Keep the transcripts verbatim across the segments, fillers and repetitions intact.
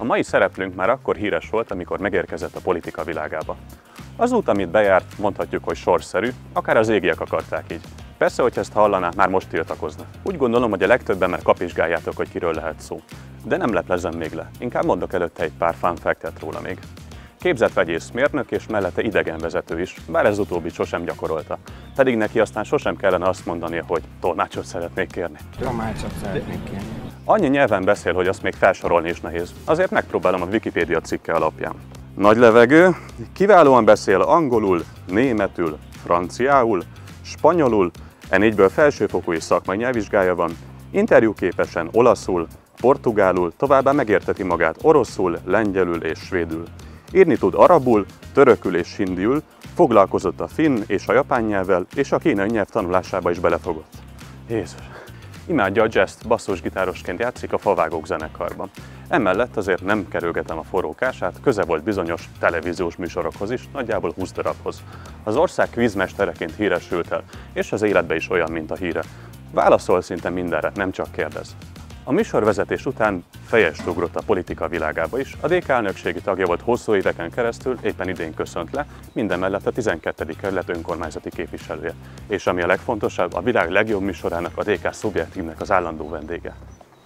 A mai szereplőnk már akkor híres volt, amikor megérkezett a politika világába. Az út, amit bejárt, mondhatjuk, hogy sorsszerű, akár az égiek akarták így. Persze, hogy ezt hallaná, már most tiltakozna. Úgy gondolom, hogy a legtöbben már kapizsgáljátok, hogy kiről lehet szó. De nem leplezem még le, inkább mondok előtte egy pár fun factet róla még. Képzett vegyészmérnök és mellette idegenvezető is, bár ez utóbbi sosem gyakorolta. Pedig neki aztán sosem kellene azt mondania, hogy tolmácsot szeretnék kérni. Tolmácsot szeretnék kérni. Annyi nyelven beszél, hogy azt még felsorolni is nehéz. Azért megpróbálom a Wikipédia cikke alapján. Nagy levegő, kiválóan beszél angolul, németül, franciául, spanyolul, e négyből felsőfokú és szakmai nyelvvizsgája van, interjúképesen olaszul, portugálul, továbbá megérteti magát oroszul, lengyelül és svédül. Írni tud arabul, törökül és hindiül, foglalkozott a finn és a japán nyelvvel, és a kínai nyelv tanulásába is belefogott. Jézus! Imádja a jazzt, basszusgitárosként játszik a Favágók zenekarban. Emellett azért nem kerülgetem a forrókását, köze volt bizonyos televíziós műsorokhoz is, nagyjából húsz darabhoz. Az ország kvízmestereként híresült el, és az életbe is olyan, mint a híre. Válaszol szinte mindenre, nem csak kérdez. A műsorvezetés után fejest ugrott a politika világába is, a dé ká elnökségi tagja volt hosszú éveken keresztül, éppen idén köszönt le, mindemellett a tizenkettedik kerület önkormányzati képviselője. És ami a legfontosabb, a világ legjobb műsorának, a dé ká Szubjektívnek az állandó vendége.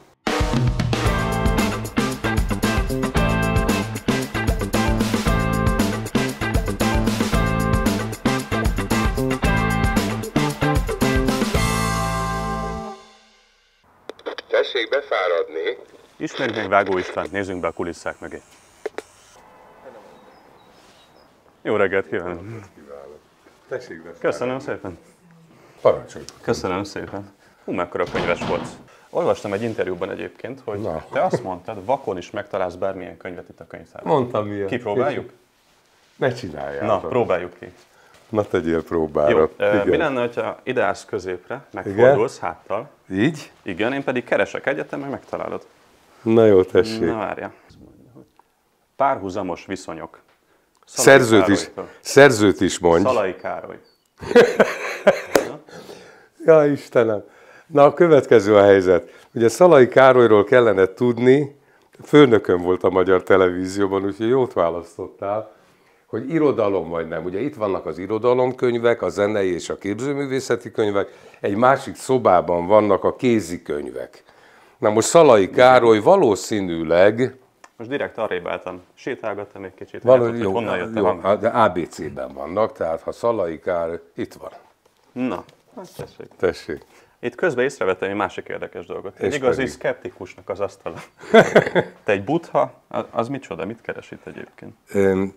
Tessék befáradni. Ismerjük meg Vágó Istvánt, nézzünk be a kulisszák mögé. Jó reggelt kívánok! Tessék befáradni. Köszönöm szépen! Parancsolj! Köszönöm szépen! Hú, mekkora könyves volt. Olvastam egy interjúban egyébként, hogy Na. te azt mondtad, vakon is megtalálsz bármilyen könyvet itt a könyvtárban. Mondtam miért. Kipróbáljuk? Ne csináljál. Na, próbáljuk ki. Na tegyél próbára. Jó, Igen. mi lenne, ha ide állsz középre, megfordulsz háttal. Így? Igen, én pedig keresek egyet, te meg megtalálod. Na jó, tessék. Na várja. Párhuzamos viszonyok. Szalai Szerzőt is, Károlytól. szerzőt is mondj. Szalai Károly. Ja, Istenem. Na, a következő a helyzet. Ugye Szalai Károlyról kellene tudni, főnököm volt a Magyar Televízióban, úgyhogy jót választottál, hogy irodalom vagy nem. Ugye itt vannak az irodalomkönyvek, a zenei és a képzőművészeti könyvek, egy másik szobában vannak a kézikönyvek. Na most Szalai Károly valószínűleg... Most direkt arrébb álltam. Sétálgattam egy kicsit. Való, Látod, jó, hogy honnan jöttem. jó, de á bé cé-ben vannak, tehát ha Szalai Károly... Itt van. Na, hát tessék. Tessék. Itt közben észrevettem egy másik érdekes dolgot. Egy És igazi pedig? szkeptikusnak az asztala. Te egy buddha, az, az micsoda? Mit keres itt egyébként? Öm,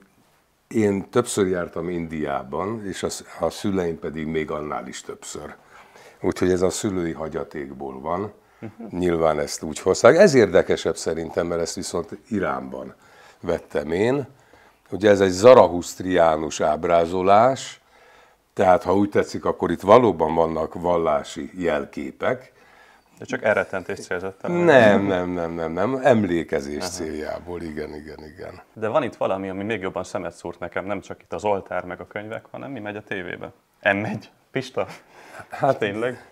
Én többször jártam Indiában, és a, a szüleim pedig még annál is többször. Úgyhogy ez a szülői hagyatékból van. Uh-huh. Nyilván ezt úgy hozták. Ez érdekesebb szerintem, mert ezt viszont Iránban vettem én. Ugye ez egy zarahusztriánus ábrázolás, tehát ha úgy tetszik, akkor itt valóban vannak vallási jelképek. De csak elrettentés célzottan. Nem, nem, nem, nem, nem. Emlékezés Aha. céljából, igen, igen, igen. De van itt valami, ami még jobban szemet szúrt nekem, nem csak itt az oltár meg a könyvek, hanem mi megy a tévébe. em megy. Pista? Hát tényleg?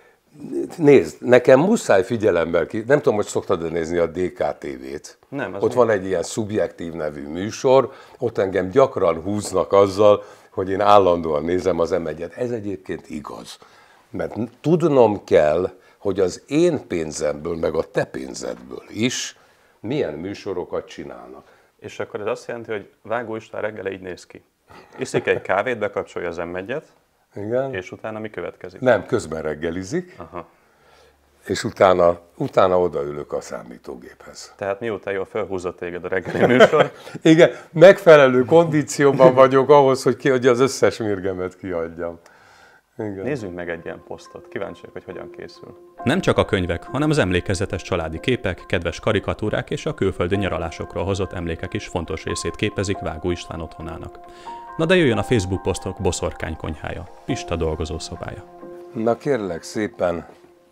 Nézd, nekem muszáj figyelemben ki, nem tudom, hogy szoktad nézni a dé ká té vét. Nem, az ott mi? van egy ilyen Szubjektív nevű műsor, ott engem gyakran húznak azzal, hogy én állandóan nézem az em egyet. Ez egyébként igaz. Mert tudnom kell, hogy az én pénzemből, meg a te pénzedből is milyen műsorokat csinálnak. És akkor ez azt jelenti, hogy Vágó István reggel így néz ki. Iszik egy kávét, bekapcsolja az em egyet, Igen? és utána mi következik? Nem, közben reggelizik, Aha. és utána, utána odaülök a számítógéphez. Tehát mióta jól felhúzott téged a reggeli műsor, Igen, megfelelő kondícióban vagyok ahhoz, hogy, ki, hogy az összes mérgemet kiadjam. Igen. nézzünk meg egy ilyen posztot. Kíváncsiak, hogy hogyan készül. Nem csak a könyvek, hanem az emlékezetes családi képek, kedves karikatúrák és a külföldi nyaralásokról hozott emlékek is fontos részét képezik Vágó István otthonának. Na de jöjjön a Facebook posztok Boszorkány konyhája, Pista dolgozószobája. Na kérlek szépen,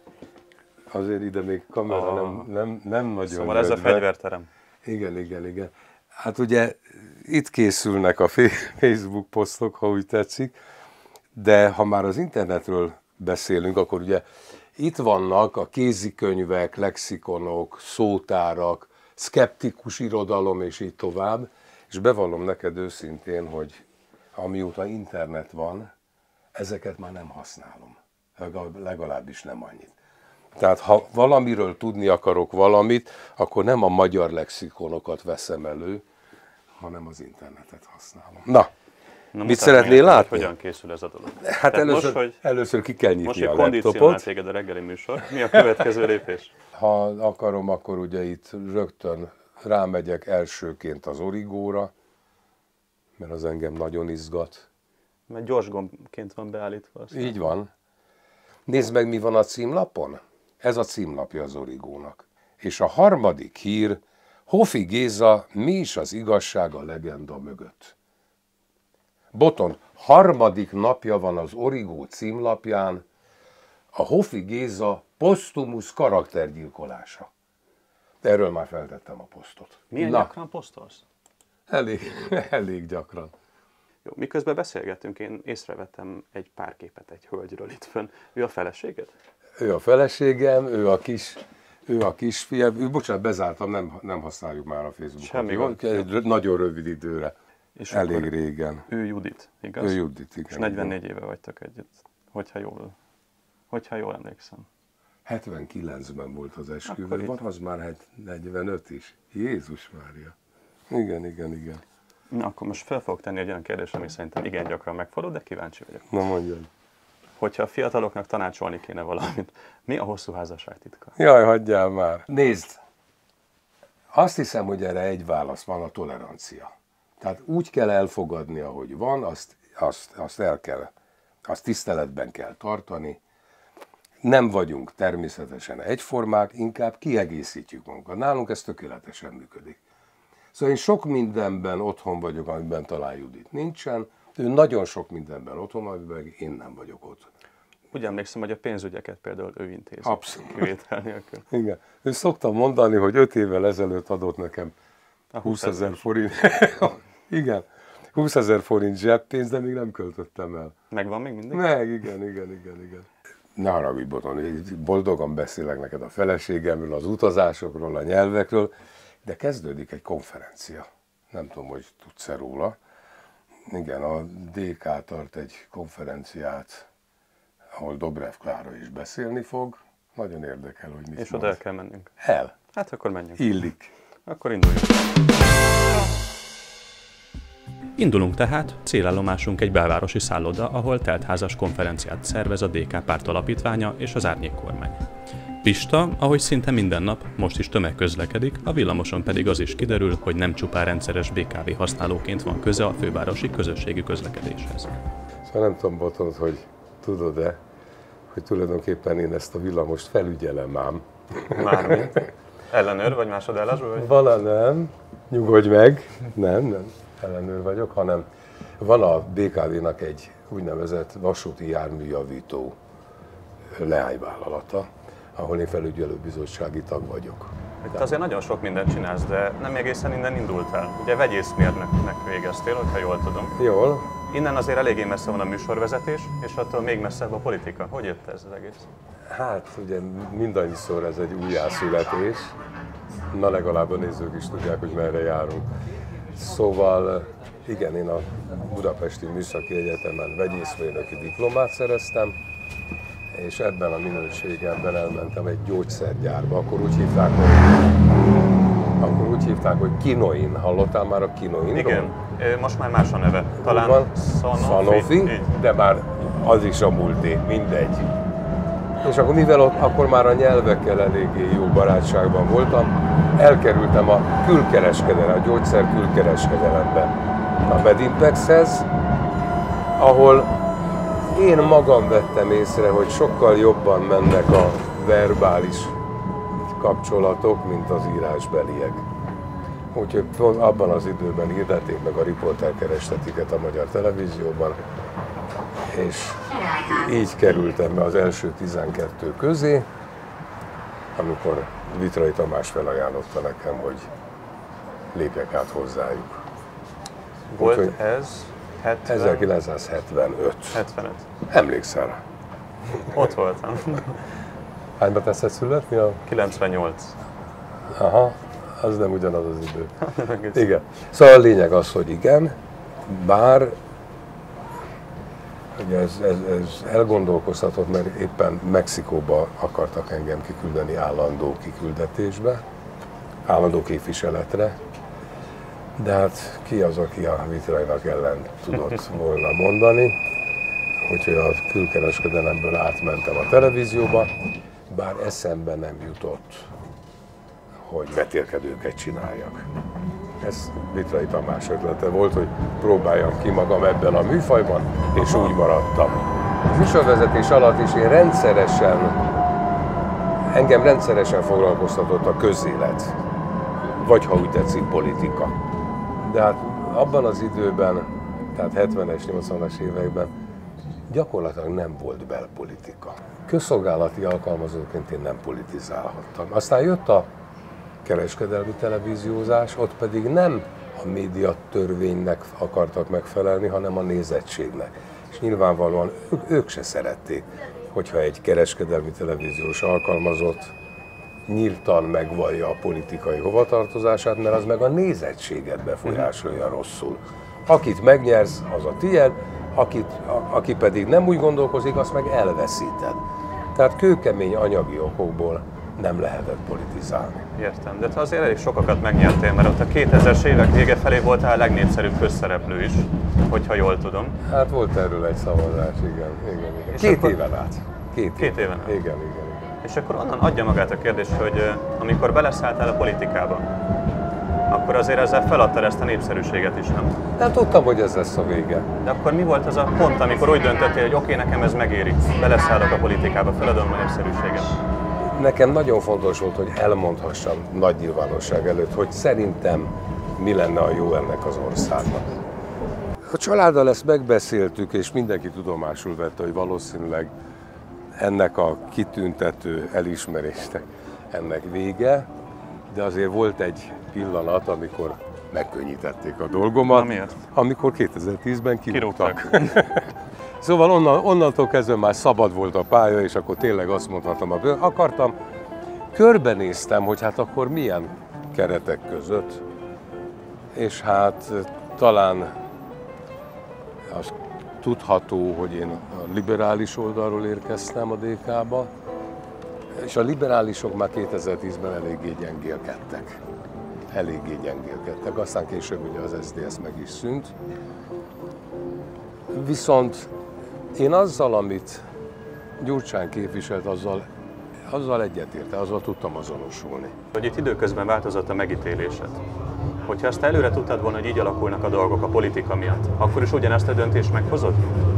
azért ide még kamera Ah. nem, nem, nem nagyon Szóval ez a jött be. fegyverterem. Igen, igen, igen. Hát ugye itt készülnek a Facebook posztok, ha úgy tetszik, de ha már az internetről beszélünk, akkor ugye itt vannak a kézikönyvek, lexikonok, szótárak, szkeptikus irodalom, és így tovább. És bevallom neked őszintén, hogy amióta internet van, ezeket már nem használom. Legalábbis nem annyit. Tehát ha valamiről tudni akarok valamit, akkor nem a magyar lexikonokat veszem elő, hanem az internetet használom. Na, Na mit szeretnél látni? Hogyan készül ez a dolog? Hát először, most, hogy, először ki kell nyitni most, a hogy laptopot. kondicionál téged a reggeli műsor, mi a következő lépés? Ha akarom, akkor ugye itt rögtön rámegyek elsőként az origóra, mert az engem nagyon izgat. Mert gyors gombként van beállítva. Aztán. Így van. Nézd meg, mi van a címlapon. Ez a címlapja az origónak. És a harmadik hír, Hofi Géza, mi is az igazság a legenda mögött. Boton, harmadik napja van az Origó címlapján a Hofi Géza posztumusz karaktergyilkolása. Erről már feltettem a posztot. Milyen Na, gyakran posztolsz? Elég, elég gyakran. Jó, miközben beszélgetünk, én észrevettem egy pár képet egy hölgyről itt fönn. Ő a feleséged? Ő a feleségem, ő a kis, ő a kisfiam. Ő, bocsánat, bezártam, nem, nem használjuk már a Facebookot. Semmi gond. Egy nagyon rövid időre. És Elég régen. Ő Judit, igaz? Ő Judit, igen. És negyvennégy éve vagytok együtt, hogyha jól, hogyha jól emlékszem. hetvenkilencben volt az esküvő, Akkor van itt. az már hát negyvenöt is. Jézus Mária. Igen, igen, igen. Na, akkor most fel fogok tenni egy olyan kérdést, ami szerintem igen gyakran megfordul, de kíváncsi vagyok. Na mondjad. Hogyha a fiataloknak tanácsolni kéne valamit, mi a hosszú házasság titka? Jaj, hagyjál már. Nézd, azt hiszem, hogy erre egy válasz van, a tolerancia. Tehát úgy kell elfogadni, ahogy van, azt, azt, azt el kell, azt tiszteletben kell tartani. Nem vagyunk természetesen egyformák, inkább kiegészítjük magunkat. Nálunk ez tökéletesen működik. Szóval én sok mindenben otthon vagyok, amiben talán Judit nincsen. Ő nagyon sok mindenben otthon, amiben én nem vagyok otthon. Úgy emlékszem, hogy a pénzügyeket például ő intézi. Abszolút. Kivétel nélkül. Igen. Ő szoktam mondani, hogy öt évvel ezelőtt adott nekem húszezer forint. Igen. húszezer forint zseppénz, de még nem költöttem el. Megvan még mindig? Meg, igen, igen, igen, igen. Ne haragudj, Boton, boldogan beszélek neked a feleségemről, az utazásokról, a nyelvekről, de kezdődik egy konferencia. Nem tudom, hogy tudsz-e róla. Igen, a dé ká tart egy konferenciát, ahol Dobrev Klára is beszélni fog. Nagyon érdekel, hogy mit És mond. oda el kell mennünk. El. Hát akkor menjünk. Illik. Akkor induljunk. Indulunk tehát, célállomásunk egy belvárosi szálloda, ahol teltházas konferenciát szervez a dé ká párt alapítványa és az Árnyékkormány. Pista, ahogy szinte minden nap, most is tömeg közlekedik, a villamoson pedig az is kiderül, hogy nem csupán rendszeres bé ká vé használóként van köze a fővárosi közösségi közlekedéshez. Szóval nem tudom, Boton, hogy tudod-e, hogy tulajdonképpen én ezt a villamost felügyelem ám. Mármint. Ellenőr vagy másodállásban vagy? Vala nem, nyugodj meg, nem, nem ellenőr vagyok, hanem van a bé ká vé-nak egy úgynevezett vasúti járműjavító leányvállalata, ahol én felügyelőbizottsági tag vagyok. Te azért nagyon sok mindent csinálsz, de nem egészen innen indultál. Ugye vegyészmérnöknek végeztél, hogyha jól tudom. Jól. Innen azért eléggé messze van a műsorvezetés, és attól még messzebb a politika. Hogy jött ez az egész? Hát ugye mindannyiszor ez egy újjászületés. Na legalább a nézők is tudják, hogy merre járunk. Szóval igen, én a Budapesti Műszaki Egyetemen vegyészmérnöki diplomát szereztem, és ebben a minőségemben elmentem egy gyógyszergyárba. Akkor úgy hívták, hogy, akkor úgy hívták, hogy Kinoin. Hallottál már a Kinoinról? Igen, most már más a neve. Talán van, Sanofi, Sanofi, de már az is a múlté, mindegy. És akkor mivel ott, akkor már a nyelvekkel eléggé jó barátságban voltam, elkerültem a külkereskedelem, a gyógyszer külkereskedelembe, a Medimpexhez, ahol én magam vettem észre, hogy sokkal jobban mennek a verbális kapcsolatok, mint az írásbeliek. Úgyhogy abban az időben hirdették meg a riporterkerestetiket a magyar televízióban, és így kerültem be az első tizenkettő közé, amikor Vitrai Tamás felajánlotta nekem, hogy lépjek át hozzájuk. Volt Úgyhogy ez hetven... ezerkilencszázhetvenöt. hetvenöt. Emlékszel rá? Ott voltam. Hányba teszed születni? A... kilencvennyolc. Aha. Az nem ugyanaz az idő. Igen. Szóval a lényeg az, hogy igen, bár ugye ez, ez, ez elgondolkoztatott, mert éppen Mexikóba akartak engem kiküldeni állandó kiküldetésbe, állandó képviseletre, de hát ki az, aki a Vitraynak ellen tudott volna mondani, úgyhogy a külkereskedelemből átmentem a televízióba, bár eszembe nem jutott, hogy vetélkedőket csináljak. Ez Vitray Tamás ötlete volt, hogy próbáljam ki magam ebben a műfajban, és úgy maradtam. A műsorvezetés alatt is én rendszeresen, engem rendszeresen foglalkoztatott a közélet, vagy ha úgy tetszik, politika. De hát abban az időben, tehát hetvenes, nyolcvanas években gyakorlatilag nem volt belpolitika. Közszolgálati alkalmazottként én nem politizálhattam. Aztán jött a kereskedelmi televíziózás, ott pedig nem a médiatörvénynek akartak megfelelni, hanem a nézettségnek. És nyilvánvalóan ők, ők se szerették, hogyha egy kereskedelmi televíziós alkalmazott nyíltan megvallja a politikai hovatartozását, mert az meg a nézettséget befolyásolja rosszul. Akit megnyersz, az a tied, akit, a, aki pedig nem úgy gondolkozik, azt meg elveszíted. Tehát kőkemény anyagi okokból nem lehetett politizálni. Értem, de te azért elég sokakat megnyertél, mert ott a kétezres évek vége felé voltál a legnépszerűbb közszereplő is, hogyha jól tudom. Hát volt erről egy szavazás, igen, igen, igen. Két akkor... éven át. Két, Két éven át. Igen, igen, igen. És akkor onnan adja magát a kérdés, hogy amikor beleszálltál a politikába, akkor azért ezzel feladtad ezt a népszerűséget is, nem? Nem tudtam, hogy ez lesz a vége. De akkor mi volt az a pont, amikor úgy döntöttél, hogy oké, okay, nekem ez megéri, beleszállok a politikába, feladom a népszerűséget? Nekem nagyon fontos volt, hogy elmondhassam nagy nyilvánosság előtt, hogy szerintem mi lenne a jó ennek az országnak. A családdal ezt megbeszéltük, és mindenki tudomásul vette, hogy valószínűleg ennek a kitüntető elismerésnek ennek vége, de azért volt egy pillanat, amikor megkönnyítették a dolgomat. Na, miért? Amikor kétezer-tízben kirúgtak. Szóval onnan, onnantól kezdve már szabad volt a pálya, és akkor tényleg azt mondhatom, hogy akartam. Körbenéztem, hogy hát akkor milyen keretek között, és hát talán az tudható, hogy én a liberális oldalról érkeztem a dé ká-ba, és a liberálisok már kétezer-tízben eléggé gyengélkedtek. Eléggé gyengélkedtek, aztán később ugye az es zé dé es meg is szűnt. Viszont én azzal, amit Gyurcsány képviselt, azzal, azzal egyetérte, azzal tudtam azonosulni. Hogy itt időközben változott a megítélésed. Hogyha ezt előre tudtad volna, hogy így alakulnak a dolgok a politika miatt, akkor is ugyanezt a döntést meghozod?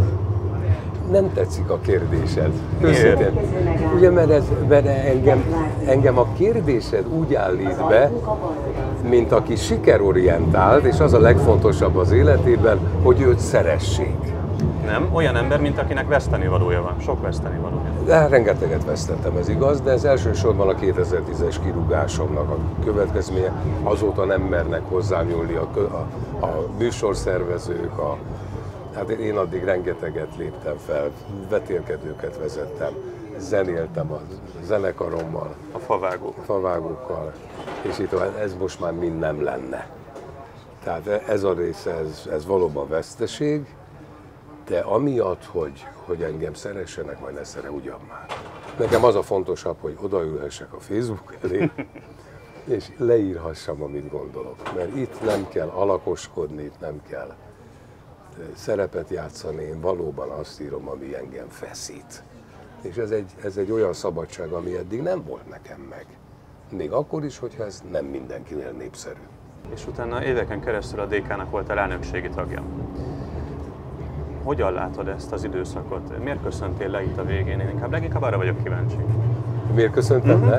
Nem tetszik a kérdésed. Őszintén. Ugye, mert, ez, mert engem, engem a kérdésed úgy állít be, mint aki sikerorientált, és az a legfontosabb az életében, hogy őt szeressék. Nem, olyan ember, mint akinek vesztenivalója van. Sok vesztenivalója. De rengeteget vesztettem, ez igaz, de ez elsősorban a kétezer-tízes kirúgásomnak a következménye. Azóta nem mernek hozzám nyúlni a, a, a műsorszervezők, a, hát én addig rengeteget léptem fel, vetélkedőket vezettem, zenéltem a zenekarommal, a favágók. favágókkal, és itt ez most már mind nem lenne. Tehát ez a része, ez, ez valóban veszteség, de amiatt, hogy, hogy engem szeressenek, vagy ne szere, ugyan már. Nekem az a fontosabb, hogy odaülhessek a Facebook elé, és leírhassam, amit gondolok. Mert itt nem kell alakoskodni, itt nem kell szerepet játszani, én valóban azt írom, ami engem feszít. És ez egy, ez egy olyan szabadság, ami eddig nem volt nekem meg. Még akkor is, hogyha ez nem mindenkinél népszerű. És utána éveken keresztül a dé ká-nak voltál elnökségi tagja. Hogyan látod ezt az időszakot? Miért köszöntél le itt a végén? Én inkább leginkább arra vagyok kíváncsi. Miért köszöntem uh-huh. le?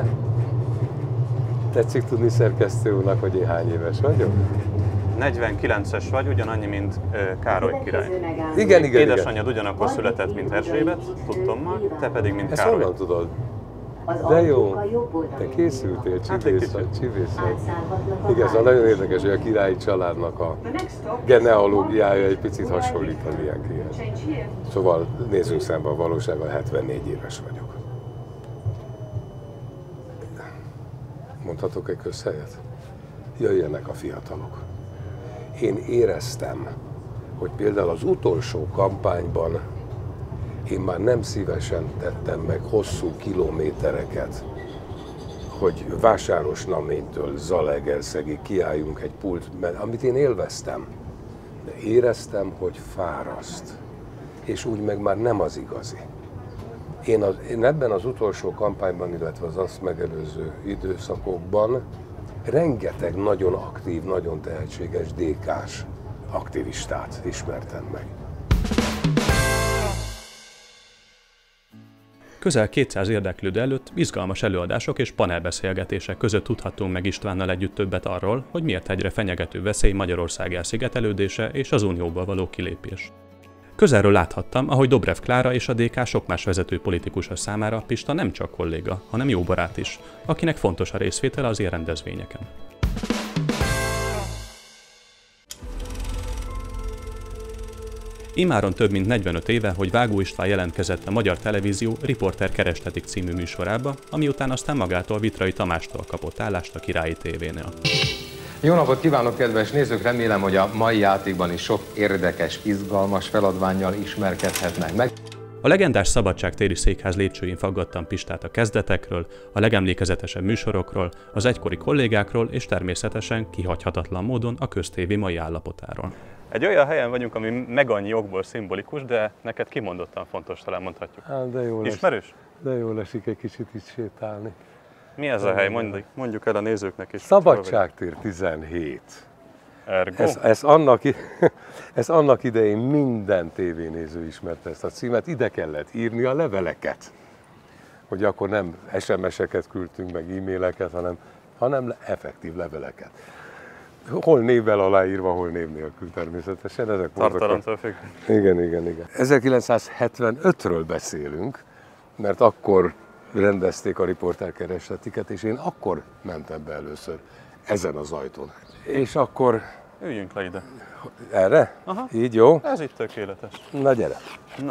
Tetszik tudni szerkesztő úrnak, hogy én hány éves vagyok? negyvenkilences vagy, ugyanannyi, mint uh, Károly király. Igen, igen, Édesanyjad igen. ugyanakkor született, mint Erzsébet, tudtam már, te pedig, mint Ezt Károly. Ezt honnan tudod? De jó, te készültél, csibész vagy, csibész vagy. Igen, szóval nagyon érdekes, hogy a királyi családnak a genealógiája egy picit hasonlít az ilyenkihez. Szóval nézzünk szembe a valósággal, hetvennégy éves vagyok. Mondhatok egy közhelyet? jöjjenek a fiatalok. Én éreztem, hogy például az utolsó kampányban én már nem szívesen tettem meg hosszú kilométereket, hogy Vásárosnaménytől Zalaegerszegig kiálljunk egy pult, mert amit én élveztem, de éreztem, hogy fáraszt, és úgy meg már nem az igazi. Én, az, én ebben az utolsó kampányban, illetve az azt megelőző időszakokban rengeteg nagyon aktív, nagyon tehetséges dé ká-s aktivistát ismertem meg. Közel kétszáz érdeklődő előtt izgalmas előadások és panelbeszélgetések között tudhattunk meg Istvánnal együtt többet arról, hogy miért egyre fenyegető veszély Magyarország elszigetelődése és az Unióból való kilépés. Közelről láthattam, ahogy Dobrev Klára és a dé ká sok más vezető politikusa számára Pista nem csak kolléga, hanem jó barát is, akinek fontos a részvétele az ilyen rendezvényeken. Imáron több mint negyvenöt éve, hogy Vágó István jelentkezett a Magyar Televízió Riporter Kerestetik című műsorába, ami után aztán magától Vitrai Tamástól kapott állást a Királyi tévénél. Jó napot kívánok, kedves nézők! Remélem, hogy a mai játékban is sok érdekes, izgalmas feladvánnyal ismerkedhetnek meg. A legendás Szabadságtéri Székház lépcsőjén faggattam Pistát a kezdetekről, a legemlékezetesebb műsorokról, az egykori kollégákról és természetesen kihagyhatatlan módon a köztévé mai állapotáról. Egy olyan helyen vagyunk, ami meg annyi okból szimbolikus, de neked kimondottan fontos, talán mondhatjuk. Hát de jó Ismerős? De jól esik egy kicsit itt sétálni. Mi ez a hely? Mondjuk, mondjuk el a nézőknek is. Szabadságtér tizenhét. Ergo? Ez, ez, annak, ez annak idején minden tévénéző ismerte ezt a címet, ide kellett írni a leveleket. Hogy akkor nem es em es-eket küldtünk meg, e-maileket, hanem, hanem effektív leveleket. Hol névvel aláírva, hol név nélkül természetesen. Ezek Tartalomtól függ. Igen, igen, igen. ezerkilencszázhetvenötről beszélünk, mert akkor rendezték a riporterkerestetiket, és én akkor mentem be először ezen az ajtón. És akkor... Üljünk le ide. Erre? Aha. Így jó? Ez itt tökéletes. Na gyere. Na.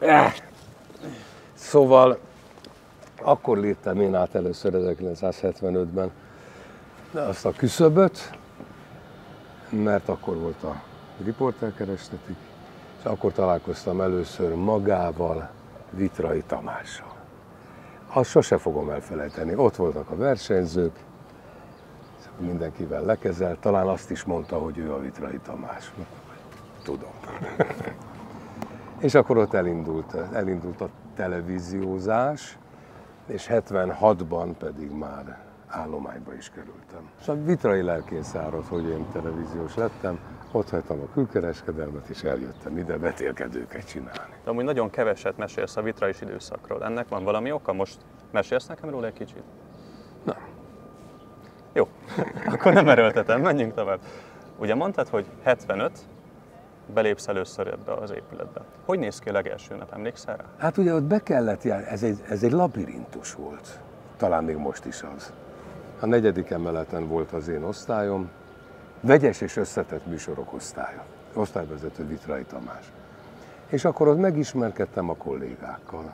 Szóval akkor léptem én át először ezerkilencszázhetvenötben azt a küszöböt, mert akkor volt a riporterkerestetik, és akkor találkoztam először magával, Vitrai Tamással. Azt sose fogom elfelejteni. Ott voltak a versenyzők, mindenkivel lekezelt, talán azt is mondta, hogy ő a Vitrai Tamás. Tudom. És akkor ott elindult, elindult a televíziózás, és hetvenhatban pedig már állományba is kerültem. Szóval vitrai lelkész árad, hogy én televíziós lettem, ott hagytam a külkereskedelmet, és eljöttem ide vetélkedőket csinálni. De amúgy nagyon keveset mesélsz a vitrais időszakról. Ennek van valami oka? Most mesélsz nekem róla egy kicsit? Nem. Jó, akkor nem erőltetem, menjünk tovább. Ugye mondtad, hogy hetvenöt belépsz először ebbe az épületbe. Hogy néz ki a legelső nap, emlékszel rá? Hát ugye ott be kellett járni, ez egy, ez egy labirintus volt. Talán még most is az. A negyedik emeleten volt az én osztályom, vegyes és összetett műsorok osztálya. Osztályvezető Vitrai Tamás. És akkor ott megismerkedtem a kollégákkal.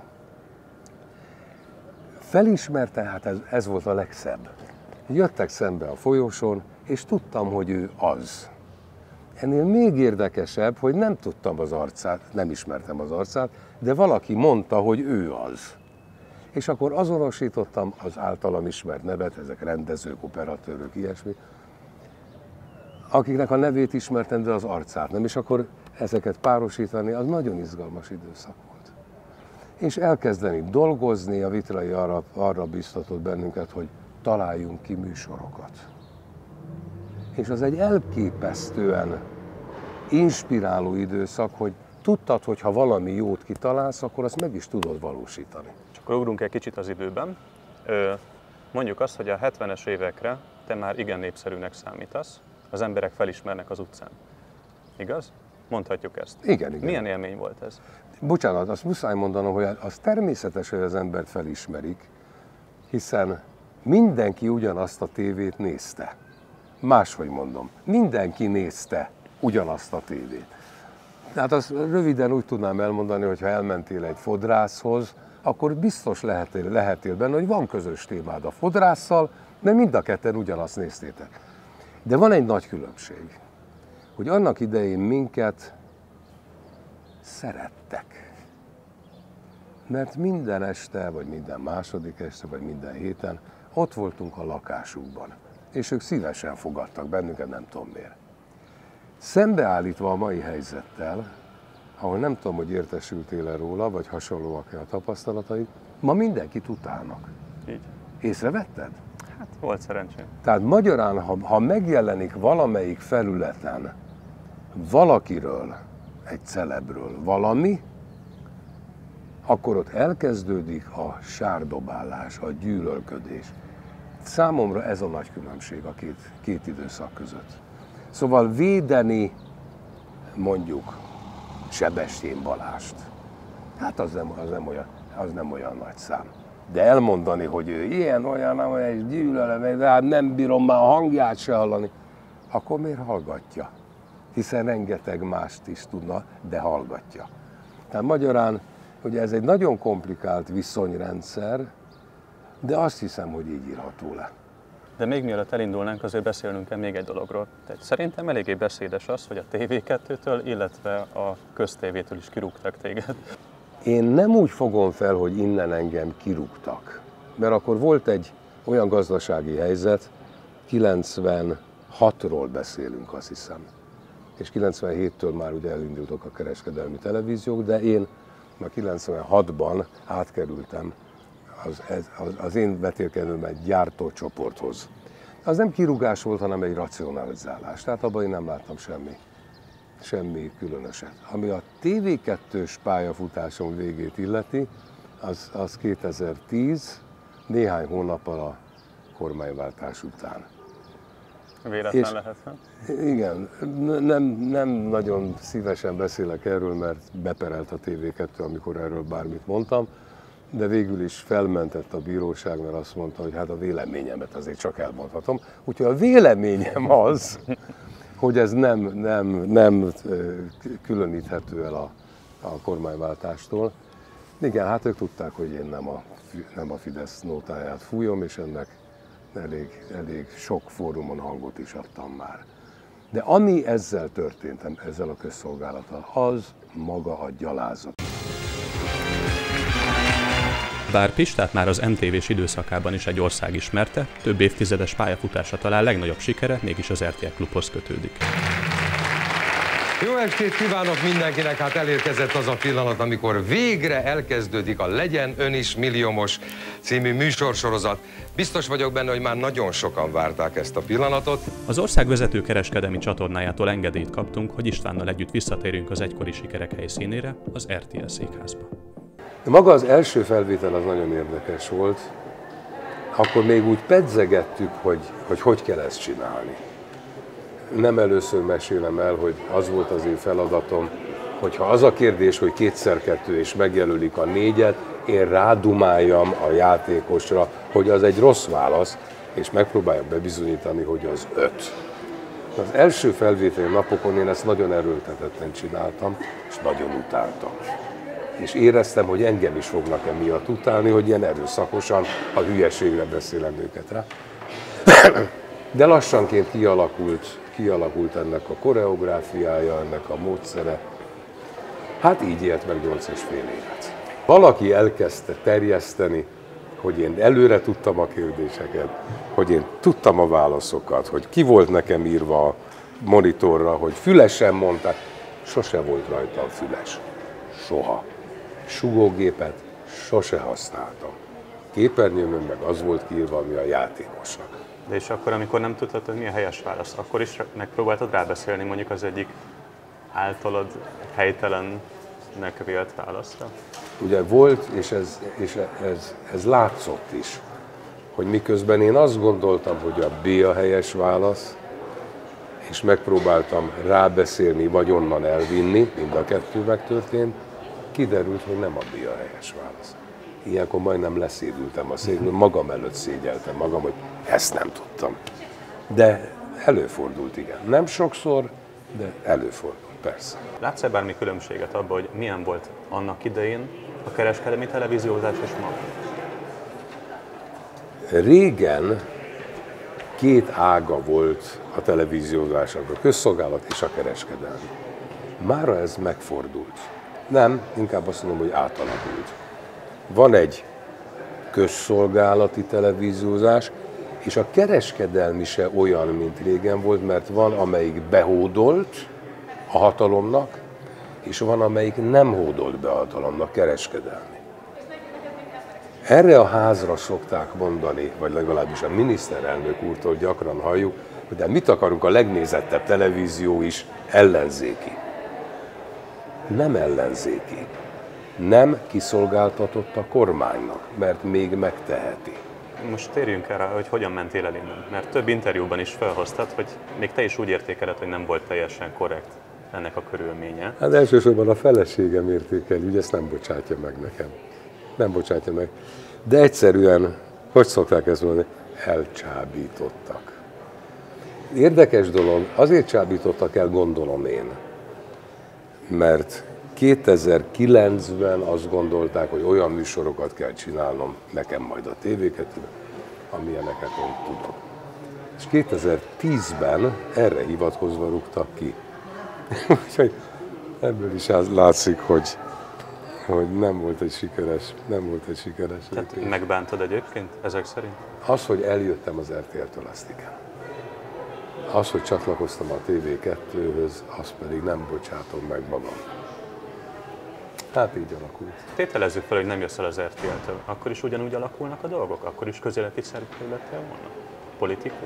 Felismerte, hát ez, ez volt a legszebb. Jöttek szembe a folyosón, és tudtam, hogy ő az. Ennél még érdekesebb, hogy nem tudtam az arcát, nem ismertem az arcát, de valaki mondta, hogy ő az. És akkor azonosítottam az általam ismert nevet, ezek rendezők, operatőrök, ilyesmi, akiknek a nevét ismertem, de az arcát nem. És akkor ezeket párosítani, az nagyon izgalmas időszak volt. És elkezdeni dolgozni, a Vitrai arra, arra biztatott bennünket, hogy találjunk ki műsorokat. És az egy elképesztően inspiráló időszak, hogy tudtad, hogy ha valami jót kitalálsz, akkor azt meg is tudod valósítani. Csak akkor ugrunk egy kicsit az időben. Mondjuk azt, hogy a hetvenes évekre te már igen népszerűnek számítasz, az emberek felismernek az utcán. Igaz? Mondhatjuk ezt. Igen, igen. Milyen élmény volt ez? Bocsánat, azt muszáj mondanom, hogy az természetes, hogy az embert felismerik, hiszen mindenki ugyanazt a tévét nézte. Máshogy mondom, mindenki nézte ugyanazt a tévét. Tehát azt röviden úgy tudnám elmondani, hogy ha elmentél egy fodrászhoz, akkor biztos lehetél, lehetél benne, hogy van közös témád a fodrásszal, de mind a ketten ugyanazt néztétek. De van egy nagy különbség, hogy annak idején minket szerettek. Mert minden este, vagy minden második este, vagy minden héten ott voltunk a lakásukban. És ők szívesen fogadtak bennünket, nem tudom miért. Szembeállítva a mai helyzettel, ahol nem tudom, hogy értesültél-e róla, vagy hasonlóak-e a tapasztalataid, ma mindenkit utálnak. Így. Észrevetted? Hát volt szerencsém. Tehát magyarán, ha, ha megjelenik valamelyik felületen valakiről, egy celebről valami, akkor ott elkezdődik a sárdobálás, a gyűlölködés. Számomra ez a nagy különbség a két, két időszak között. Szóval védeni mondjuk Sebestyén Balást, hát az nem, az nem, olyan, az nem olyan nagy szám. De elmondani, hogy ő ilyen, olyan, olyan, és gyűlölöm, de hát nem bírom már a hangját se hallani, akkor miért hallgatja? Hiszen rengeteg mást is tudna, de hallgatja. Tehát magyarán, ugye ez egy nagyon komplikált viszonyrendszer, de azt hiszem, hogy így írható le. De még mielőtt elindulnánk, azért beszélnünk kell még egy dologról. Tehát szerintem eléggé beszédes az, hogy a té vé kettőtől, illetve a köztévétől is kirúgtak téged. Én nem úgy fogom fel, hogy innen engem kirúgtak, mert akkor volt egy olyan gazdasági helyzet, kilencvenhatról beszélünk, azt hiszem, és kilencvenhéttől már ugye elindultak a kereskedelmi televíziók, de én már kilencvenhatban átkerültem az, az, az én vetélkedőm egy gyártócsoporthoz. Az nem kirúgás volt, hanem egy racionalizálás, tehát abban én nem láttam semmi, semmi különöset. Ami a té vé kettős pályafutásom végét illeti, az, az kétezer-tíz, néhány hónappal a kormányváltás után. Véletlen És lehet, nem? Igen, nem, nem nagyon szívesen beszélek erről, mert beperelt a té vé kettő, amikor erről bármit mondtam, de végül is felmentett a bíróság, mert azt mondta, hogy hát a véleményemet azért csak elmondhatom. Úgyhogy a véleményem az, hogy ez nem, nem, nem különíthető el a, a kormányváltástól. Igen, hát ők tudták, hogy én nem a, nem a Fidesz nótáját fújom, és ennek elég, elég sok fórumon hangot is adtam már. De ami ezzel történt, ezzel a közszolgálattal, az maga a gyalázat. Bár Pistát már az em té vés időszakában is egy ország ismerte, több évtizedes pályafutása talán legnagyobb sikere mégis az er té é Klubhoz kötődik. Jó estét kívánok mindenkinek! Hát elérkezett az a pillanat, amikor végre elkezdődik a Legyen Ön is milliómos című műsorsorozat. Biztos vagyok benne, hogy már nagyon sokan várták ezt a pillanatot. Az ország vezető kereskedelmi csatornájától engedélyt kaptunk, hogy Istvánnal együtt visszatérünk az egykori sikerek helyszínére, az er té é székházba. Maga az első felvétel az nagyon érdekes volt. Akkor még úgy pedzegettük, hogy hogy, hogy kell ezt csinálni. Nem először mesélem el, hogy az volt az én feladatom, hogyha az a kérdés, hogy kétszer kettő és megjelölik a négyet, én rádumáljam a játékosra, hogy az egy rossz válasz, és megpróbáljam bebizonyítani, hogy az öt. Az első felvételi napokon én ezt nagyon erőltetetten csináltam, és nagyon utáltam. És éreztem, hogy engem is fognak emiatt utálni, hogy ilyen erőszakosan a hülyeségre beszélem őket rá. De lassanként kialakult, kialakult ennek a koreográfiája, ennek a módszere. Hát így élt meg nyolc és fél évet. Valaki elkezdte terjeszteni, hogy én előre tudtam a kérdéseket, hogy én tudtam a válaszokat, hogy ki volt nekem írva a monitorra, hogy fülesen mondták. Sose volt rajta a füles. Soha. Sugógépet sose használtam. Képernyőmön meg az volt kiírva, ami a játékosnak. De és akkor, amikor nem tudtad, hogy mi a helyes válasz, akkor is megpróbáltad rábeszélni mondjuk az egyik általad helytelennek vélt válaszra? Ugye volt, és ez, és ez, ez látszott is, hogy miközben én azt gondoltam, hogy a B a helyes válasz, és megpróbáltam rábeszélni, vagy onnan elvinni, mind a kettő megtörtént, kiderült, hogy nem a B a helyes válasz. Ilyenkor majdnem leszédültem a székből, magam előtt szégyeltem magam, hogy ezt nem tudtam. De előfordult, igen. Nem sokszor, de előfordult, persze. Látsz-e bármi különbséget abban, hogy milyen volt annak idején a kereskedelmi televíziózás és ma? Régen két ága volt a televíziózásnak, a közszolgálat és a kereskedelmi. Mára ez megfordult. Nem, inkább azt mondom, hogy átalakult. Van egy közszolgálati televíziózás, és a kereskedelmi se olyan, mint régen volt, mert van, amelyik behódolt a hatalomnak, és van, amelyik nem hódolt be a hatalomnak, kereskedelmi. Erre a házra szokták mondani, vagy legalábbis a miniszterelnök úrtól gyakran halljuk, hogy de mit akarunk, a legnézettebb televízió is ellenzéki. Nem ellenzéki. Nem kiszolgáltatott a kormánynak, mert még megteheti. Most térjünk erre, hogy hogyan mentél el innen, mert több interjúban is felhoztad, hogy még te is úgy értékeled, hogy nem volt teljesen korrekt ennek a körülménye. Hát elsősorban a feleségem értékeli, ugye ezt nem bocsátja meg nekem. Nem bocsátja meg. De egyszerűen, hogy szokták ezt mondani, elcsábítottak. Érdekes dolog, azért csábítottak el, gondolom én, mert kétezer-kilencben azt gondolták, hogy olyan műsorokat kell csinálnom nekem majd a té vé kettőben, amilyeneket én tudok. És kétezer-tízben erre hivatkozva rúgtak ki. Úgyhogy ebből is látszik, hogy, hogy nem volt egy sikeres, nem volt egy sikeres. Tehát lépés. Megbántad egyébként ezek szerint? Az, hogy eljöttem az er té el-től, azt igen. Az, hogy csatlakoztam a té vé kettőhöz, azt pedig nem bocsátom meg magam. Hát így alakult. Tételezzük fel, hogy nem jössz el az er té el-től. Akkor is ugyanúgy alakulnak a dolgok? Akkor is közéleti szereplő lettél volna? Politikus?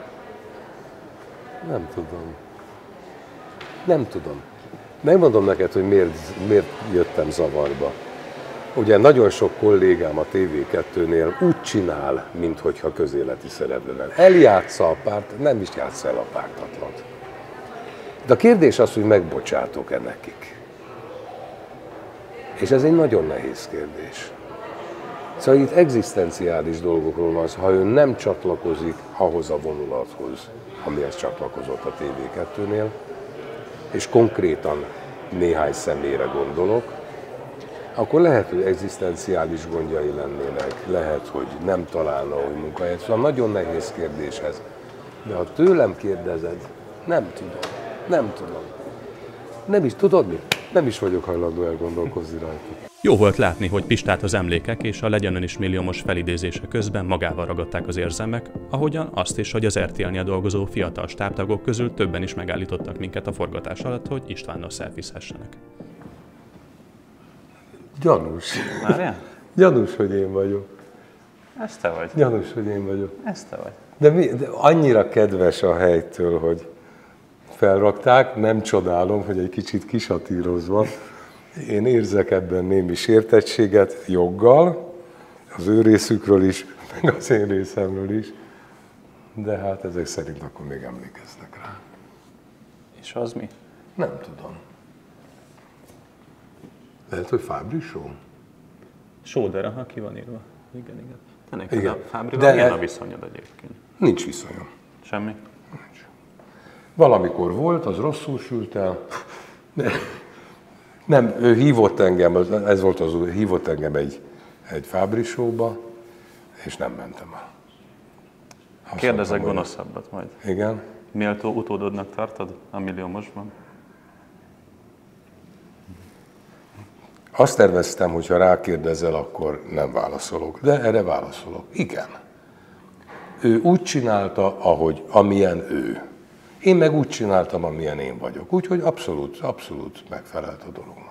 Nem tudom. Nem tudom. Megmondom neked, hogy miért, miért jöttem zavarba. Ugye nagyon sok kollégám a té vé kettőnél úgy csinál, minthogyha közéleti szereplő lenne. Eljátsza a párt, nem is játsza el a pártatlant. De a kérdés az, hogy megbocsátok-e nekik. És ez egy nagyon nehéz kérdés. Szóval itt egzisztenciális dolgokról van, ha ő nem csatlakozik ahhoz a vonulathoz, amihez csatlakozott a té vé kettőnél, és konkrétan néhány személyre gondolok, akkor lehet, hogy egzisztenciális gondjai lennének, lehet, hogy nem találna új munkahelyet. Szóval nagyon nehéz kérdés ez. De ha tőlem kérdezed, nem tudom. Nem tudom. Nem is, tudod mi? Nem is vagyok hajlandó elgondolkozni rajta. Jó volt látni, hogy Pistát az emlékek és a Legyen Ön is milliómos felidézése közben magával ragadták az érzelmek, ahogyan azt is, hogy az er té el-nél dolgozó fiatal stábtagok közül többen is megállítottak minket a forgatás alatt, hogy Istvánnal szelfizhessenek. Gyanús. Várjál? Gyanús, hogy én vagyok. Ez te vagy. Gyanús, hogy én vagyok. Ez te vagy. De, mi, de annyira kedves a helytől, hogy felrakták, nem csodálom, hogy egy kicsit kisatírozva. Én érzek ebben némi sértettséget joggal, az ő részükről is, meg az én részemről is, de hát ezek szerint akkor még emlékeznek rá. És az mi? Nem tudom. Lehet, hogy Fábri Show? Sóder, aha, ki van írva. Igen, igen. Te neked Igen. a Fábrival De milyen e- a viszonyod egyébként? Nincs viszonyom. Semmi? Nincs. Valamikor volt, az rosszul sült el. De nem, ő hívott engem, ez volt az, hívott engem egy, egy Fábri Show-ba, és nem mentem el. Azt Kérdezek mondtam, gonoszabbat majd. Igen. Méltó utódodnak tartod a milliómosban? Azt terveztem, hogy ha rákérdezel, akkor nem válaszolok. De erre válaszolok. Igen. Ő úgy csinálta, ahogy, amilyen ő. Én meg úgy csináltam, amilyen én vagyok. Úgyhogy abszolút, abszolút megfelelt a dolognak.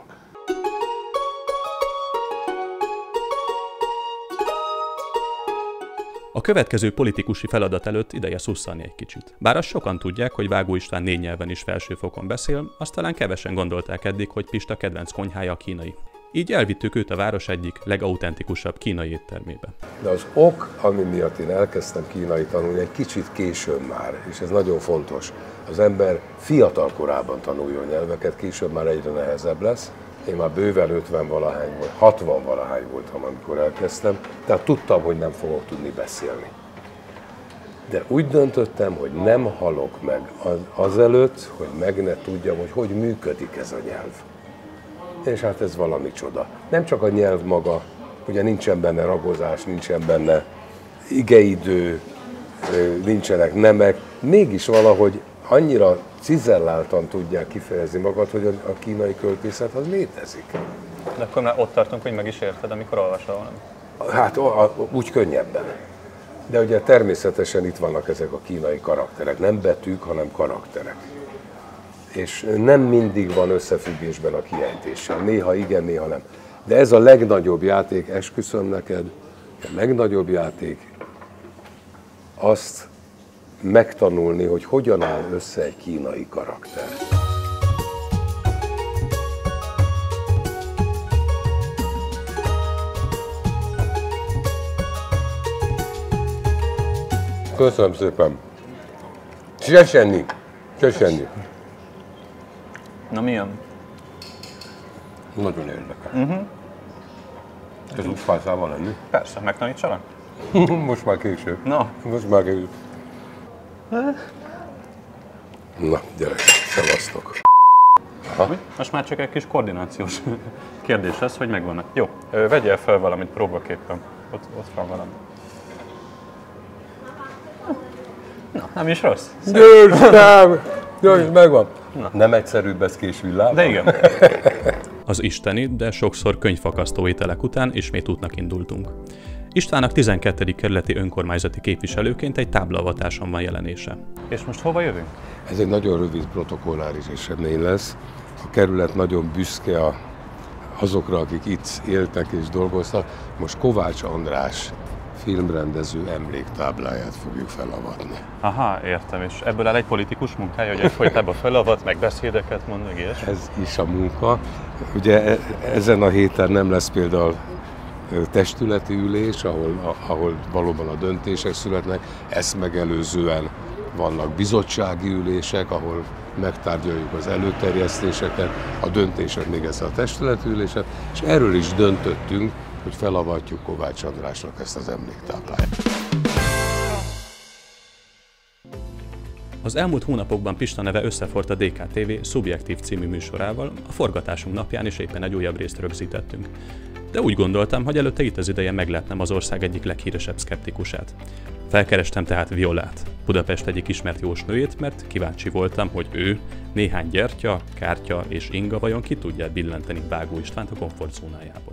A következő politikusi feladat előtt ideje szusszani egy kicsit. Bár azt sokan tudják, hogy Vágó István négy nyelven is felsőfokon beszél, azt talán kevesen gondolták eddig, hogy Pista kedvenc konyhája a kínai. Így elvittük őt a város egyik legautentikusabb kínai éttermébe. De az ok, ami miatt én elkezdtem kínai tanulni, egy kicsit később már, és ez nagyon fontos. Az ember fiatal korában tanuljon nyelveket, később már egyre nehezebb lesz. Én már bőven ötven-valahány volt, hatvan-valahány voltam, amikor elkezdtem, tehát tudtam, hogy nem fogok tudni beszélni. De úgy döntöttem, hogy nem halok meg azelőtt, hogy meg ne tudjam, hogy hogy működik ez a nyelv. És hát ez valami csoda. Nem csak a nyelv maga, ugye nincsen benne ragozás, nincsen benne igeidő, nincsenek nemek, mégis valahogy annyira cizelláltan tudják kifejezni magad, hogy a kínai költészet az létezik. De akkor már ott tartunk, hogy meg is érted, amikor olvasol valami. Hát úgy könnyebben. De ugye természetesen itt vannak ezek a kínai karakterek, nem betűk, hanem karakterek. És nem mindig van összefüggésben a kiejtéssel, néha igen, néha nem. De ez a legnagyobb játék, esküszöm neked, a legnagyobb játék azt megtanulni, hogy hogyan áll össze egy kínai karakter. Köszönöm szépen. Sesenni. Sesenni. Na mi jön? Nagyon érdekel. Uh-huh. Ez úgy fájszával lenni? Persze, megtanítsalak? Most már késő. No. Most már késő. Na, gyerek, szevasztok. Most már csak egy kis koordinációs kérdés lesz, hogy megvannak. Jó, vegyél fel valamit próbaképpen. Ott, ott van valami. Na, nem is rossz. Győs, nem! Győs, megvan. Na. Nem egyszerűbb beszkés villában? De igen. Az isteni, de sokszor könyvfakasztó ételek után ismét útnak indultunk. Istvánnak tizenkettedik kerületi önkormányzati képviselőként egy táblavatáson van jelenése. És most hova jövünk? Ez egy nagyon rövid protokolláris esemény lesz. A kerület nagyon büszke a, azokra, akik itt éltek és dolgoztak. Most Kovács András filmrendező emléktábláját fogjuk felavatni. Aha, értem. És ebből áll egy politikus munkája, hogy egyfolytában felavat, meg beszédeket mond, meg ilyesmi? Ez is a munka. Ugye ezen a héten nem lesz például testületi ülés, ahol, ahol valóban a döntések születnek. Ezt megelőzően vannak bizottsági ülések, ahol megtárgyaljuk az előterjesztéseket, a döntések még ezt a testületi üléset, és erről is döntöttünk, hogy felavatjuk Kovács Andrásnak ezt az emléktábláját. Az elmúlt hónapokban Pista neve összefort a dé ká té vé Szubjektív című műsorával, a forgatásunk napján is éppen egy újabb részt rögzítettünk. De úgy gondoltam, hogy előtte itt az ideje meglepnem az ország egyik leghíresebb szkeptikusát. Felkerestem tehát Violát, Budapest egyik ismert jósnőjét, mert kíváncsi voltam, hogy ő néhány gyertya, kártya és inga vajon ki tudja billenteni Vágó Istvánt a komfortzónájából.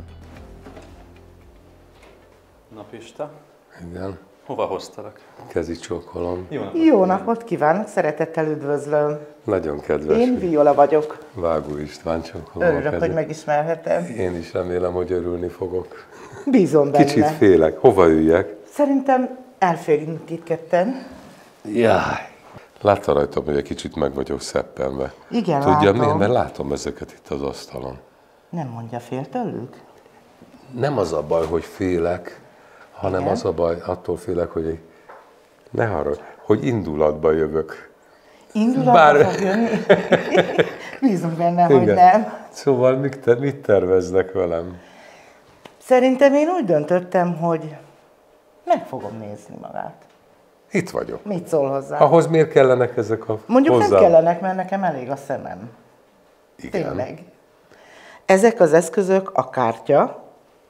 Na Pista, Igen. hova hoztalak? Kezi csókolom. Jó napot. Jó napot kívánok, szeretettel üdvözlöm. Nagyon kedves. Én Viola vagyok. Vágó István csókolom. Örülök, hogy megismerhetem. Én is remélem, hogy örülni fogok. Bízom benne. Kicsit félek. Hova üljek? Szerintem elférünk itt ketten. Jaj. Látta rajtam, hogy egy kicsit meg vagyok szeppenve. Igen, Tudja látom. miért? Mert látom ezeket itt az asztalon. Nem mondja, fél tőlük? Nem az a baj, hogy félek, hanem Igen? az a baj, attól félek, hogy ne haragudj, hogy indulatba jövök. Indulatba Bár... fog jönni? Bízom benne, Igen. hogy nem. Szóval mit, te, mit terveznek velem? Szerintem én úgy döntöttem, hogy meg fogom nézni magát. Itt vagyok. Mit szól hozzá? Ahhoz miért kellenek ezek a Mondjuk hozzá... nem kellenek, mert nekem elég a szemem. Igen. Tényleg. Ezek az eszközök a kártya,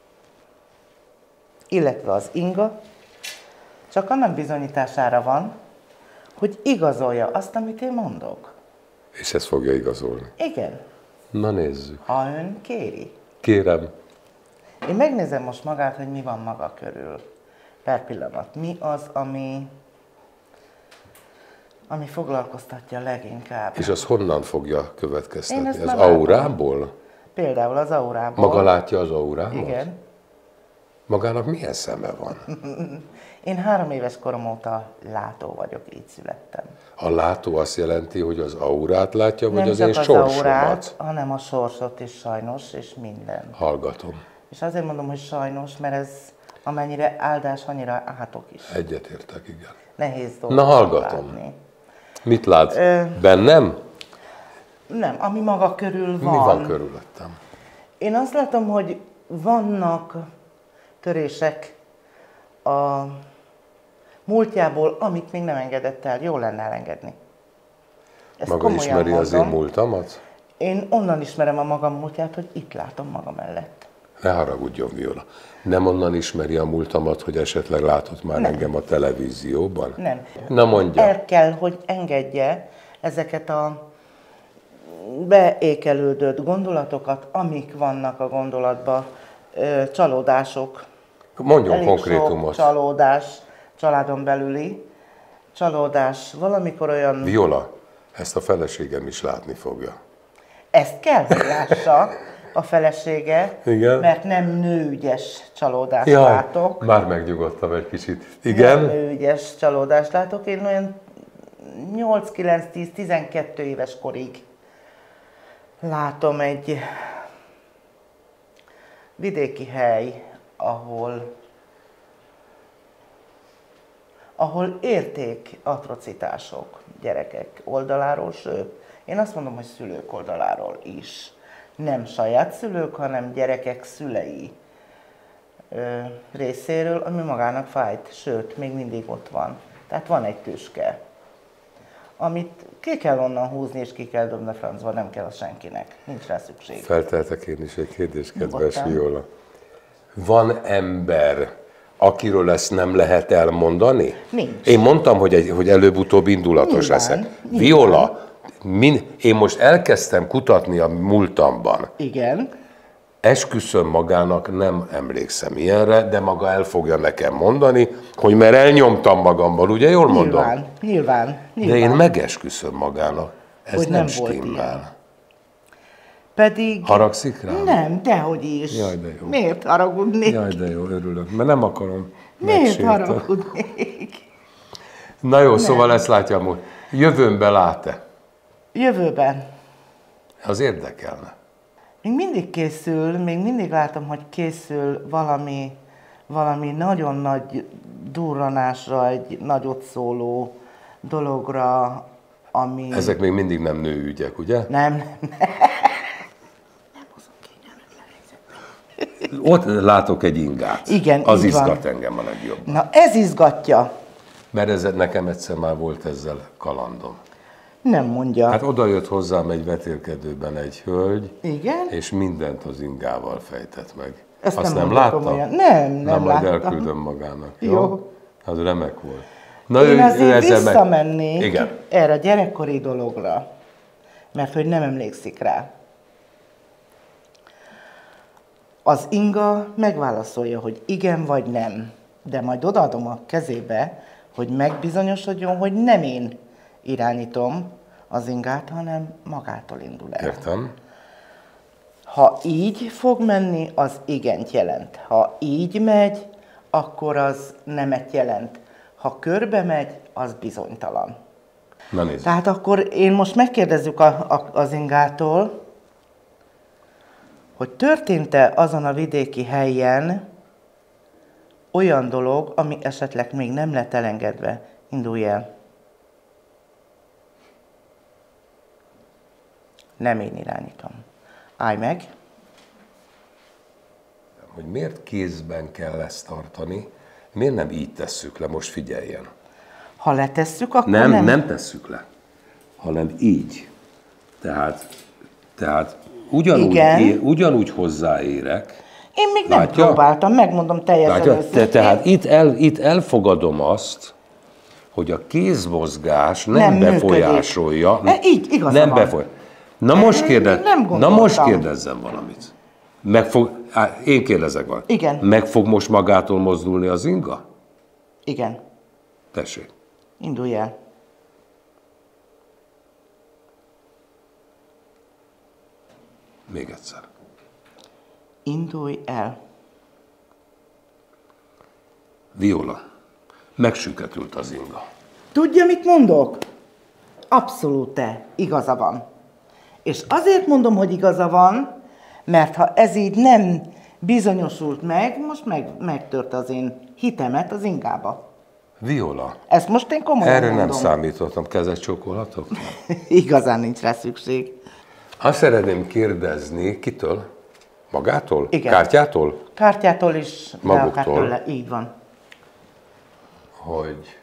illetve az inga, csak annak bizonyítására van, hogy igazolja azt, amit én mondok. És ezt fogja igazolni. Igen, Na nézzük. ha ön kéri. Kérem. Én megnézem most magát, hogy mi van maga körül. Per pillanat. Mi az, ami, ami foglalkoztatja leginkább? És az honnan fogja Én következtetni? ezt Az már látom. aurából? Például az aurából. Maga látja az aurámot? Igen. Magának milyen szeme van? Én három éves korom óta látó vagyok, így születtem. A látó azt jelenti, hogy az aurát látja, vagy Nem az csak én az sorsomat? aurát, hanem a sorsot is sajnos, és minden. Hallgatom. És azért mondom, hogy sajnos, mert ez amennyire áldás, annyira átok is. Egyetértek, igen. Nehéz dolog. Na, hallgatom. Látni. Mit lát? Ö... Bennem? Nem, ami maga körül van. Mi van körülöttem? Én azt látom, hogy vannak törések a múltjából, amit még nem engedett el. Jó lenne elengedni. Ezt Maga komolyan ismeri az én mondom. múltamat? Én onnan ismerem a magam múltját, hogy itt látom magam mellett. Ne haragudjon, Viola. Nem onnan ismeri a múltamat, hogy esetleg látott már Nem. engem a televízióban? Nem. Na mondja. El kell, hogy engedje ezeket a beékelődött gondolatokat, amik vannak a gondolatban, ö, csalódások. Mondjon Elég konkrétumot. sok csalódás, családon belüli csalódás. Valamikor olyan... Viola, ezt a feleségem is látni fogja. Ezt kell, hogy lássa a felesége, Igen. mert nem nőügyes csalódást Jaj, látok. már megnyugodtam egy kicsit. Nem Igen? nőügyes csalódást látok. Én olyan nyolc kilenc tíz tizenkettő éves korig látom egy vidéki hely, ahol ahol érték atrocitások gyerekek oldaláról, sőt, én azt mondom, hogy szülők oldaláról is. Nem saját szülők, hanem gyerekek szülei ö, részéről, ami magának fájt, sőt, még mindig ott van. Tehát van egy tüske, amit ki kell onnan húzni, és ki kell dobni a francba, nem kell az senkinek. Nincs rá szükség. Felteltek én is egy kérdést, kedves Nyugodtan. Viola. Van ember, akiről ezt nem lehet elmondani? Nincs. Én mondtam, hogy, egy, hogy előbb-utóbb indulatos Nyilván, leszek. nyilván. Viola, min, én most elkezdtem kutatni a múltamban. Igen. Esküszöm magának, nem emlékszem ilyenre, de maga el fogja nekem mondani, hogy mert elnyomtam magammal, ugye jól mondom? Nyilván, nyilván, nyilván. De én megesküszöm magának. Ez Hogy nem, nem volt stimmel. ilyen. Pedig... Haragszik rám? Nem, dehogy is. Jaj, de jó. Miért haragudnék? Jaj, de jó, örülök, mert nem akarom Miért megsérteni. haragudnék? Na jó, szóval ezt látja amúgy. Jövőnben lát-e? Jövőben. Az érdekelne. Még mindig készül, még mindig látom, hogy készül valami, valami nagyon nagy durranásra, egy nagyot szóló dologra, ami... Ezek még mindig nem nőügyek, ugye? Nem, nem. Ott látok egy ingát. Igen, Az így van. izgat engem a legjobb. Na ez izgatja. Mert ez, nekem egyszer már volt ezzel kalandom. Nem mondja. Hát oda jött hozzám egy vetélkedőben egy hölgy, Igen? és mindent az ingával fejtett meg. Ezt Azt nem nem, mondta látta? komolyan. Nem, nem Na, majd láttam. elküldöm magának. Jó? Jó. Az remek volt. Na, Én azért ezzel meg- visszamennék Igen. erre a gyerekkori dologra, mert hogy nem emlékszik rá. Az inga megválaszolja, hogy igen vagy nem, de majd odaadom a kezébe, hogy megbizonyosodjon, hogy nem én irányítom az ingát, hanem magától indul el. Értem. Ha így fog menni, az igent jelent. Ha így megy, akkor az nemet jelent. Ha körbe megy, az bizonytalan. Na nézd. Tehát akkor én most megkérdezzük a, a, az ingától, hogy történt-e azon a vidéki helyen olyan dolog, ami esetleg még nem lett elengedve. Indulj el. Nem én irányítom. Állj meg. Hogy miért kézben kell ezt tartani, miért nem így tesszük le, most figyeljen. Ha letesszük, akkor Nem, nem. nem tesszük le, hanem így. Tehát, tehát ugyanúgy, Igen. ér, ugyanúgy hozzáérek. Én még nem Látja? próbáltam, megmondom teljesen Látja? Te, őszintén. tehát itt, el, itt elfogadom azt, hogy a kézmozgás nem, Nem működik. befolyásolja. E, így, igaza nem van. befolyásolja. Na most, Én kérdez, még nem na gondoltam. most kérdezzem valamit. Meg fog, á, én kérdezek valamit. Igen. Meg fog most magától mozdulni az inga? Igen, Tessék. indulj el. Még egyszer. Indulj el. Viola, megsüketült az inga. Tudja, mit mondok? Abszolút te. Igaza van. És azért mondom, hogy igaza van, mert ha ez így nem bizonyosult meg, most meg, megtört az én hitemet az ingába. Viola, Ezt most én komolyan erre mondom. nem számítottam. Kezet csókolhatok? Igazán nincs rá szükség. Azt szeretném kérdezni, kitől? Magától? Igen. Kártyától? Kártyától is, de Maguktól. akár tőle. Így van. Hogy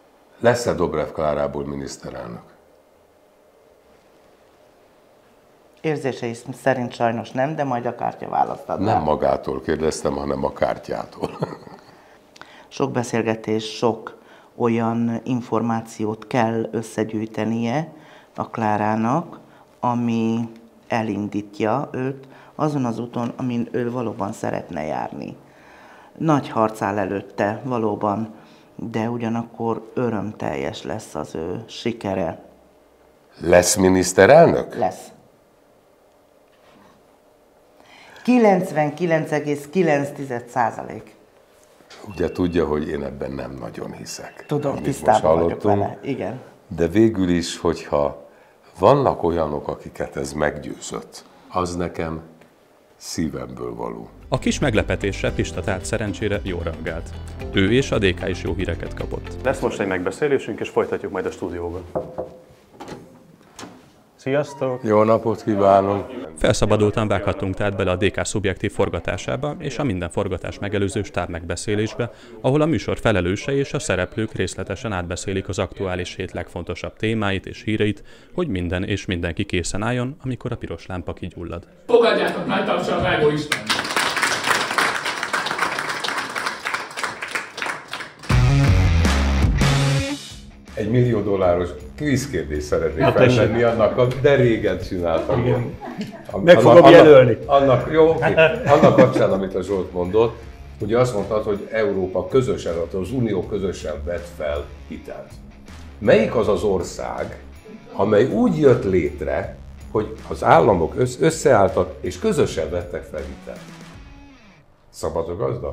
lesz-e Dobrev Klárából miniszterelnök? Érzései szerint sajnos nem, de majd a kártya választ ad. Nem magától kérdeztem, hanem a kártyától. Sok beszélgetés, sok olyan információt kell összegyűjtenie a Klárának, ami elindítja őt azon az úton, amin ő valóban szeretne járni. Nagy harc áll előtte valóban, de ugyanakkor örömteljes lesz az ő sikere. Lesz miniszterelnök? Lesz. kilencvenkilenc egész kilenc százalék. Ugye tudja, hogy én ebben nem nagyon hiszek. Tudom, amit tisztában most vagyok vele, igen. De végül is, hogyha vannak olyanok, akiket ez meggyőzött, az nekem szívemből való. A kis meglepetésre Pista tehát szerencsére jól reagált. Ő és a dé ká is jó híreket kapott. Lesz most egy megbeszélésünk, és folytatjuk majd a stúdióban. Sziasztok! Jó napot kívánok! Felszabadultan vághattunk tehát bele a dé ká szubjektív forgatásába és a minden forgatás megelőző stáb megbeszélésbe, ahol a műsor felelősei és a szereplők részletesen átbeszélik az aktuális hét legfontosabb témáit és híreit, hogy minden és mindenki készen álljon, amikor a piros lámpa kigyullad. Fogadjátok nagy tapsal Vágó István! Egy millió dolláros kvízkérdést szeretnék ja, feltenni annak, de régen csináltam. Igen. Meg fogom annak, jelölni. Annak, jó, okay. Annak kapcsán, amit a Zsolt mondott, ugye azt mondtad, hogy Európa közösen, az Unió közösen vett fel hitelt. Melyik az az ország, amely úgy jött létre, hogy az államok összeálltak és közösen vettek fel hitelt? Szabad a gazda?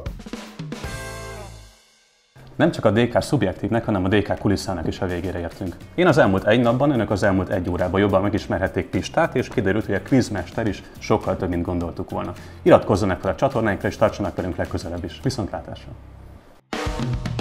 Nem csak a dé ká szubjektívnek, hanem a dé ká kulisszának is a végére értünk. Én az elmúlt egy napban, önök az elmúlt egy órában jobban megismerhették Pistát, és kiderült, hogy a quizmester is sokkal több, mint gondoltuk volna. Iratkozzanak fel a csatornánkra, és tartsanak velünk legközelebb is. Viszontlátásra!